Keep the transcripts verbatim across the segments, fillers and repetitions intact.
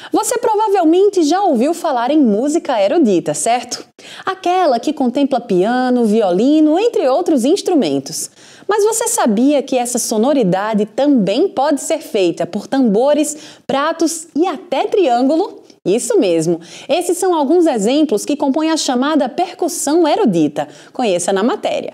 Você provavelmente já ouviu falar em música erudita, certo? Aquela que contempla piano, violino, entre outros instrumentos. Mas você sabia que essa sonoridade também pode ser feita por tambores, pratos e até triângulo? Isso mesmo! Esses são alguns exemplos que compõem a chamada percussão erudita. Conheça na matéria.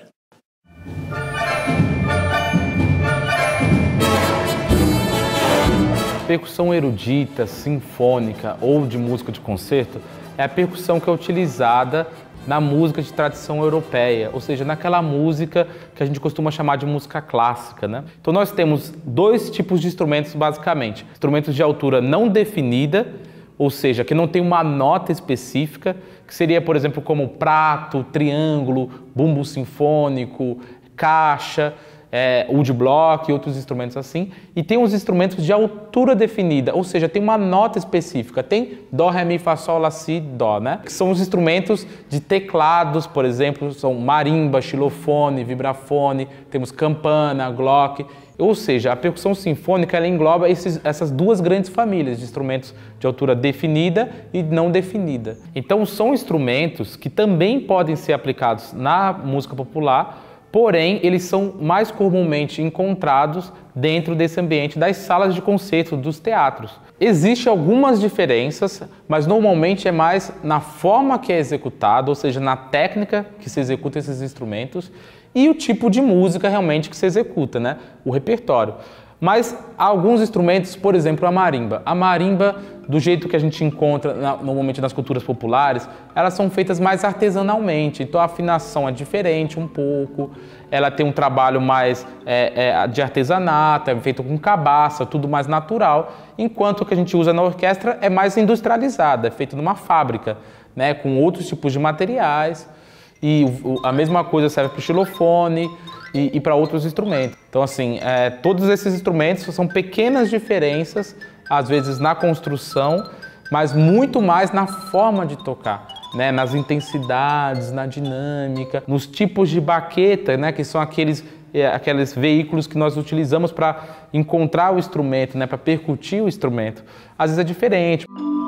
Percussão erudita, sinfônica ou de música de concerto é a percussão que é utilizada na música de tradição europeia, ou seja, naquela música que a gente costuma chamar de música clássica, né? Então nós temos dois tipos de instrumentos basicamente. Instrumentos de altura não definida, ou seja, que não tem uma nota específica, que seria, por exemplo, como prato, triângulo, bumbo sinfônico, caixa, É, woodblock e outros instrumentos assim, e tem os instrumentos de altura definida, ou seja, tem uma nota específica, tem dó, ré, mi, fá, sol, lá, si, dó, né? Que são os instrumentos de teclados, por exemplo, são marimba, xilofone, vibrafone, temos campana, glock, ou seja, a percussão sinfônica ela engloba esses, essas duas grandes famílias de instrumentos de altura definida e não definida. Então são instrumentos que também podem ser aplicados na música popular, porém, eles são mais comumente encontrados dentro desse ambiente das salas de concerto, dos teatros. Existem algumas diferenças, mas normalmente é mais na forma que é executado, ou seja, na técnica que se executa esses instrumentos e o tipo de música realmente que se executa, né? O repertório. Mas há alguns instrumentos, por exemplo, a marimba. A marimba, do jeito que a gente encontra na, normalmente nas culturas populares, elas são feitas mais artesanalmente, então a afinação é diferente um pouco, ela tem um trabalho mais é, é, de artesanato, é feito com cabaça, tudo mais natural, enquanto o que a gente usa na orquestra é mais industrializada, é feito numa fábrica, né, com outros tipos de materiais, e o, a mesma coisa serve para o xilofone, e, e para outros instrumentos. Então, assim, é, todos esses instrumentos são pequenas diferenças, às vezes na construção, mas muito mais na forma de tocar, né? Nas intensidades, na dinâmica, nos tipos de baqueta, né? Que são aqueles, é, aqueles veículos que nós utilizamos para encontrar o instrumento, né? Para percutir o instrumento. Às vezes é diferente.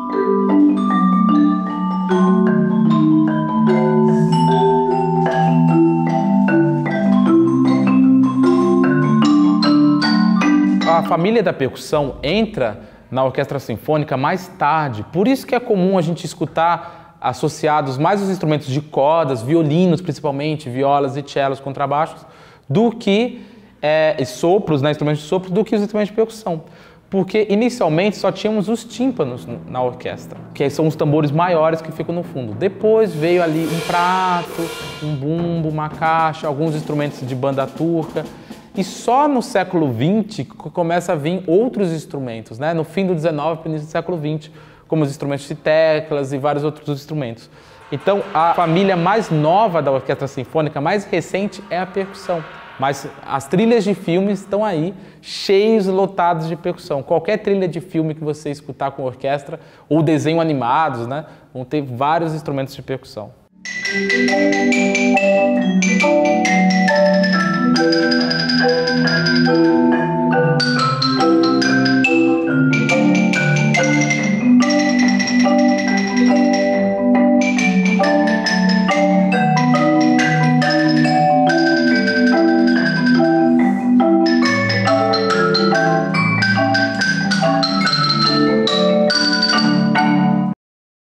A família da percussão entra na orquestra sinfônica mais tarde, por isso que é comum a gente escutar associados mais os instrumentos de cordas, violinos principalmente, violas e cellos, contrabaixos, do que é, sopros, né, instrumentos de sopro, do que os instrumentos de percussão. Porque inicialmente só tínhamos os tímpanos na orquestra, que são os tambores maiores que ficam no fundo. Depois veio ali um prato, um bumbo, uma caixa, alguns instrumentos de banda turca. E só no século vinte começa a vir outros instrumentos, né? No fim do dezenove para o início do século vinte, como os instrumentos de teclas e vários outros instrumentos. Então, a família mais nova da orquestra sinfônica, mais recente, é a percussão. Mas as trilhas de filmes estão aí, cheios, lotados de percussão. Qualquer trilha de filme que você escutar com orquestra, ou desenho animados, né? Vão ter vários instrumentos de percussão.